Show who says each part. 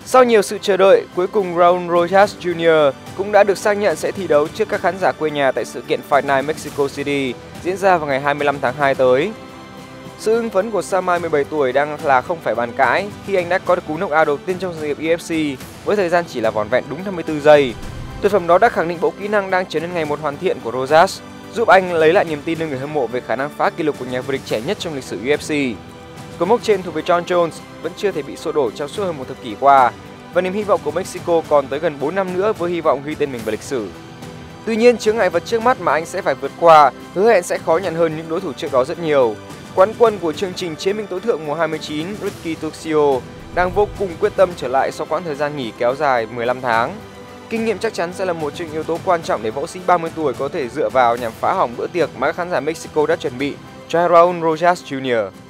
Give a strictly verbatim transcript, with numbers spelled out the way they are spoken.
Speaker 1: Sau nhiều sự chờ đợi, cuối cùng Raul Rojas Junior cũng đã được xác nhận sẽ thi đấu trước các khán giả quê nhà tại sự kiện Fight Night Mexico City diễn ra vào ngày hai mươi lăm tháng hai tới. Sự hưng phấn của Samai mười bảy tuổi đang là không phải bàn cãi khi anh đã có được cú knock-out đầu tiên trong sự nghiệp U F C với thời gian chỉ là vỏn vẹn đúng năm mươi tư giây. Tuyệt phẩm đó đã khẳng định bộ kỹ năng đang trở nên ngày một hoàn thiện của Rojas, giúp anh lấy lại niềm tin nơi người hâm mộ về khả năng phá kỷ lục của nhà vô địch trẻ nhất trong lịch sử U F C. Cột mốc trên thuộc về Jon Jones vẫn chưa thể bị xô đổ trong suốt hơn một thập kỷ qua, và niềm hy vọng của Mexico còn tới gần bốn năm nữa với hy vọng ghi tên mình vào lịch sử. Tuy nhiên, chướng ngại vật trước mắt mà anh sẽ phải vượt qua hứa hẹn sẽ khó nhằn hơn những đối thủ trước đó rất nhiều. Quán quân của chương trình Chiến binh tối thượng mùa hai mươi chín, Ricky Turcios đang vô cùng quyết tâm trở lại sau quãng thời gian nghỉ kéo dài mười lăm tháng. Kinh nghiệm chắc chắn sẽ là một trong những yếu tố quan trọng để võ sĩ ba mươi tuổi có thể dựa vào nhằm phá hỏng bữa tiệc mà các khán giả Mexico đã chuẩn bị cho Raul Rojas Junior